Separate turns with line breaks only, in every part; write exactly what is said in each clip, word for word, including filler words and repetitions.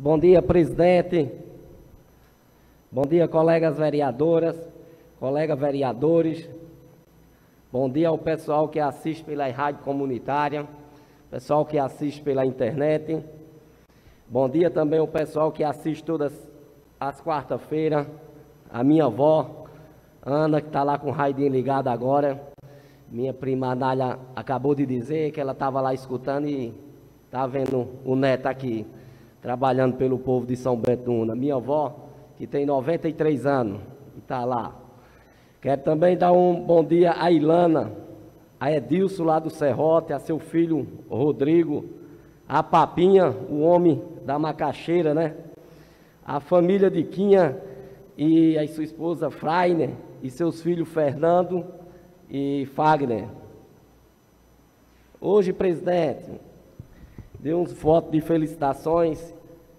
Bom dia, presidente. Bom dia, colegas vereadoras, colegas vereadores. Bom dia ao pessoal que assiste pela rádio comunitária, pessoal que assiste pela internet. Bom dia também ao pessoal que assiste todas as quarta-feiras. A minha avó, Ana, que está lá com o radinho ligado agora. Minha prima Anália acabou de dizer que ela estava lá escutando e está vendo o neto aqui, trabalhando pelo povo de São Bento do Una. Minha avó, que tem noventa e três anos, está lá. Quero também dar um bom dia a Ilana, a Edilson lá do Serrote, a seu filho Rodrigo, a Papinha, o homem da macaxeira, né? A família de Quinha e a sua esposa Frainer e seus filhos Fernando e Fagner. Hoje, presidente, deu uns votos de felicitações.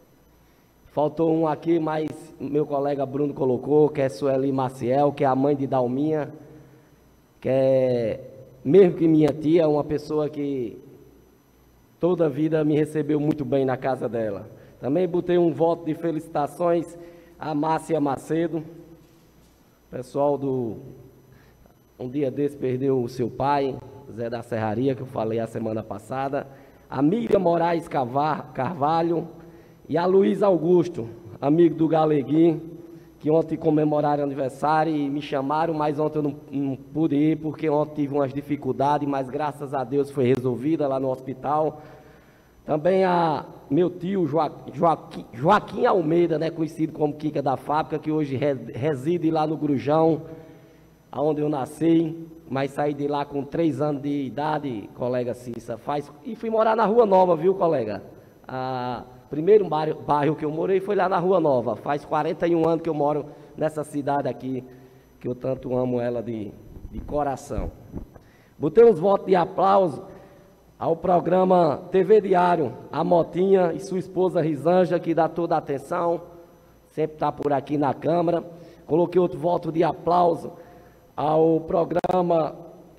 Faltou um aqui, mas meu colega Bruno colocou, que é Sueli Maciel, que é a mãe de Dalminha, que é, mesmo que minha tia, uma pessoa que toda a vida me recebeu muito bem na casa dela. Também botei um voto de felicitações a Márcia Macedo, pessoal do... Um dia desse perdeu o seu pai, Zé da Serraria, que eu falei a semana passada. A Miriam Moraes Carvalho e a Luiz Augusto, amigo do Galeguinho, que ontem comemoraram aniversário e me chamaram, mas ontem eu não, não pude ir, porque ontem tive umas dificuldades, mas graças a Deus foi resolvida lá no hospital. Também a meu tio Joaquim, Joaquim, Joaquim Almeida, né, conhecido como Kika da Fábrica, que hoje reside lá no Grujão, onde eu nasci, mas saí de lá com três anos de idade, colega Cissa, faz, e fui morar na Rua Nova, viu, colega? A primeiro bairro, bairro que eu morei foi lá na Rua Nova, faz quarenta e um anos que eu moro nessa cidade aqui, que eu tanto amo ela de, de coração. Botei uns votos de aplauso ao programa T V Diário, a Motinha e sua esposa Risanja, que dá toda a atenção, sempre está por aqui na Câmara. Coloquei outro voto de aplauso ao programa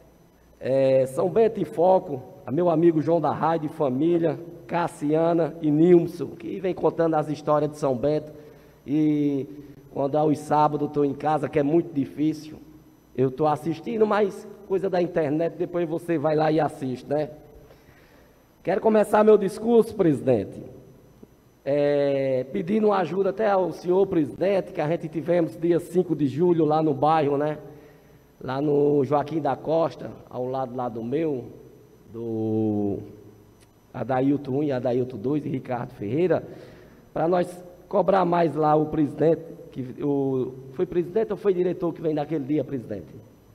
é, São Bento em Foco, a meu amigo João da Rádio e família, Cassiana e Nilson, que vem contando as histórias de São Bento. E quando aos sábados estou em casa, que é muito difícil, eu estou assistindo, mas coisa da internet, depois você vai lá e assiste, né? Quero começar meu discurso, presidente, é, pedindo uma ajuda até ao senhor presidente, que a gente tivemos dia cinco de julho lá no bairro, né? Lá no Joaquim da Costa, ao lado lá do meu, do Adailton um e Adailton dois e Ricardo Ferreira, para nós cobrar mais lá o presidente, que o, foi presidente ou foi diretor que vem naquele dia, presidente?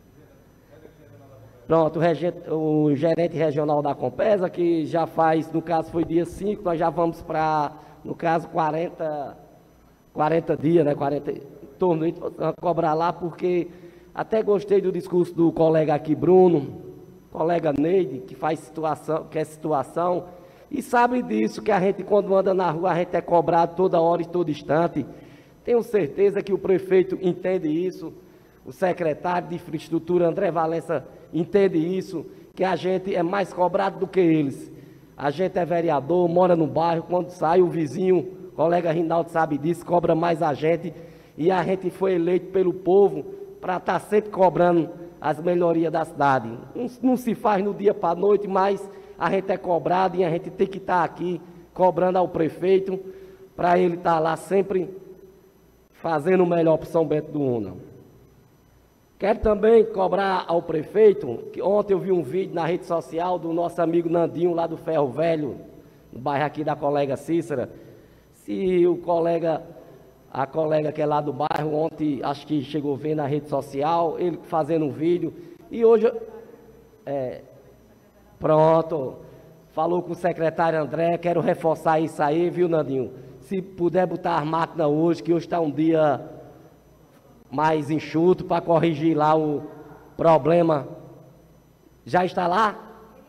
Pronto, o, regente, o gerente regional da Compesa, que já faz, no caso foi dia cinco, nós já vamos para, no caso, quarenta, quarenta dias, né, quarenta, em torno de cobrar lá, porque até gostei do discurso do colega aqui, Bruno, colega Neide, que faz situação, que é situação, e sabe disso, que a gente, quando anda na rua, a gente é cobrado toda hora e todo instante. Tenho certeza que o prefeito entende isso, o secretário de infraestrutura, André Valença, entende isso, que a gente é mais cobrado do que eles. A gente é vereador, mora no bairro, quando sai o vizinho, o colega Rinaldo sabe disso, cobra mais a gente, e a gente foi eleito pelo povo para estar sempre cobrando as melhorias da cidade. Não, não se faz no dia para a noite, mas a gente é cobrado e a gente tem que estar aqui cobrando ao prefeito para ele estar lá sempre fazendo o melhor para São Bento do Una. Quero também cobrar ao prefeito, que ontem eu vi um vídeo na rede social do nosso amigo Nandinho lá do Ferro Velho, no bairro aqui da colega Cícera. Se o colega... A colega que é lá do bairro, ontem acho que chegou a ver na rede social, ele fazendo um vídeo. E hoje, é, pronto, falou com o secretário André, quero reforçar isso aí, viu, Nandinho? Se puder botar as máquinas hoje, que hoje está um dia mais enxuto para corrigir lá o problema. Já está lá?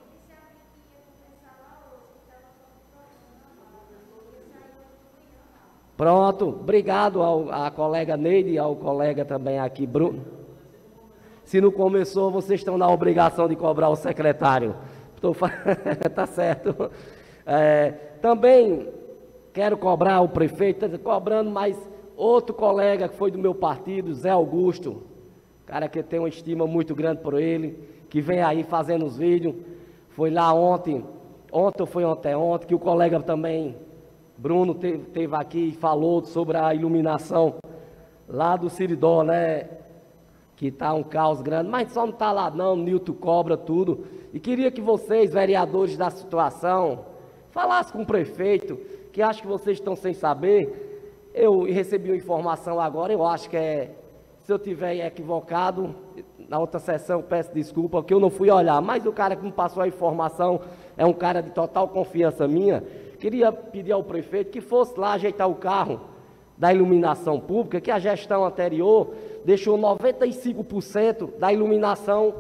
Pronto, obrigado ao, à colega Neide e ao colega também aqui, Bruno. Se não começou, vocês estão na obrigação de cobrar o secretário. Tô, tá certo. É, também quero cobrar o prefeito, tá cobrando, mas outro colega que foi do meu partido, Zé Augusto, cara que tem uma estima muito grande por ele, que vem aí fazendo os vídeos, foi lá ontem, ontem ou foi ontem, ontem, que o colega também, Bruno, teve, teve aqui e falou sobre a iluminação lá do Siridó, né? Que está um caos grande, mas só não está lá não, Nilton cobra tudo. E queria que vocês, vereadores da situação, falassem com o prefeito, que acho que vocês estão sem saber. Eu recebi uma informação agora, eu acho que é, se eu tiver equivocado, na outra sessão peço desculpa, porque eu não fui olhar, mas o cara que me passou a informação é um cara de total confiança minha. Queria pedir ao prefeito que fosse lá ajeitar o carro da iluminação pública, que a gestão anterior deixou noventa e cinco por cento da iluminação,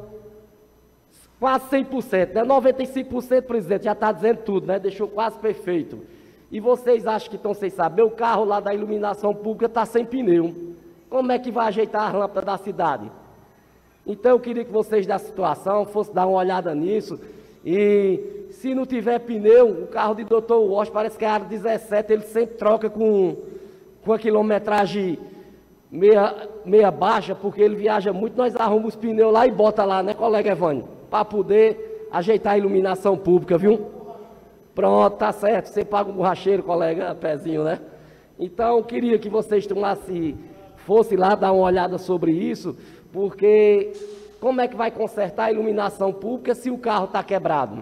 quase cem por cento, né? noventa e cinco por cento, presidente, já está dizendo tudo, né? Deixou quase perfeito. E vocês acham que estão sem saber, o carro lá da iluminação pública está sem pneu. Como é que vai ajeitar as lâmpadas da cidade? Então eu queria que vocês da situação fossem dar uma olhada nisso. E se não tiver pneu, o carro de doutor Walsh parece que é a área dezessete, ele sempre troca com, com a quilometragem meia, meia baixa, porque ele viaja muito, nós arrumamos os pneus lá e bota lá, né, colega Evânio? Para poder ajeitar a iluminação pública, viu? Pronto, tá certo, você paga um borracheiro, colega Pezinho, né? Então, eu queria que vocês tomassem, fossem lá dar uma olhada sobre isso, porque como é que vai consertar a iluminação pública se o carro está quebrado?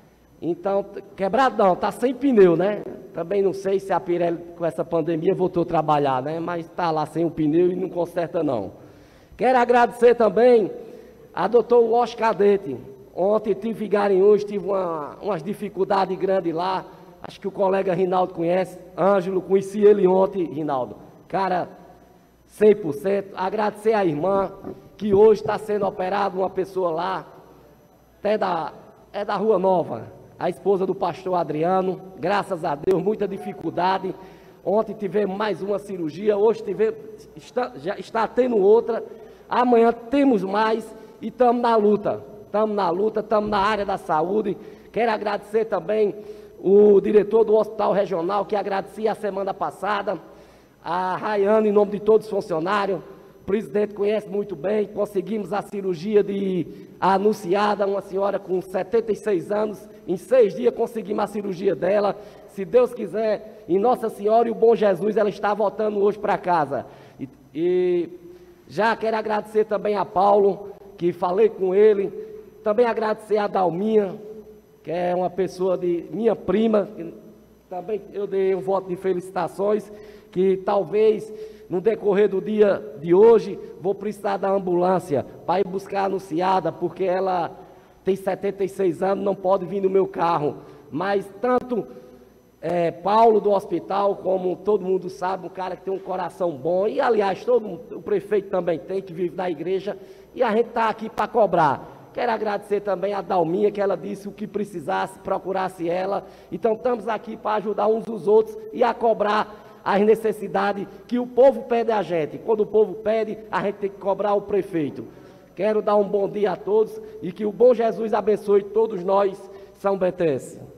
Então, quebrado não, está sem pneu, né? Também não sei se a Pirelli com essa pandemia voltou a trabalhar, né? Mas está lá sem o pneu e não conserta não. Quero agradecer também a doutor Walsh Cadete. Ontem tive em Garanhuns, tive uma, umas dificuldades grandes lá. Acho que o colega Rinaldo conhece. Ângelo, conheci ele ontem, Rinaldo. Cara, cem por cento. Agradecer à irmã, que hoje está sendo operada uma pessoa lá, até da, é da Rua Nova, a esposa do pastor Adriano, graças a Deus, muita dificuldade. Ontem tivemos mais uma cirurgia, hoje tivemos, está, já está tendo outra, amanhã temos mais e estamos na luta, estamos na luta, estamos na área da saúde. Quero agradecer também o diretor do Hospital Regional, que agradeci a semana passada, a Rayane, em nome de todos os funcionários. O presidente conhece muito bem, conseguimos a cirurgia de a anunciada, uma senhora com setenta e seis anos, em seis dias conseguimos a cirurgia dela. Se Deus quiser, em Nossa Senhora e o Bom Jesus, ela está voltando hoje para casa. E, e já quero agradecer também a Paulo, que falei com ele, também agradecer a Dalminha, que é uma pessoa de minha prima, que também eu dei um voto de felicitações, que talvez no decorrer do dia de hoje vou precisar da ambulância para ir buscar a anunciada, porque ela tem setenta e seis anos, não pode vir no meu carro. Mas tanto é, Paulo do hospital, como todo mundo sabe, um cara que tem um coração bom, e aliás, todo mundo, o prefeito também tem, que vive na igreja, e a gente está aqui para cobrar. Quero agradecer também a Dalminha, que ela disse o que precisasse, procurasse ela. Então estamos aqui para ajudar uns os outros e a cobrar as necessidades que o povo pede a gente. Quando o povo pede, a gente tem que cobrar o prefeito. Quero dar um bom dia a todos e que o bom Jesus abençoe todos nós, São Betense.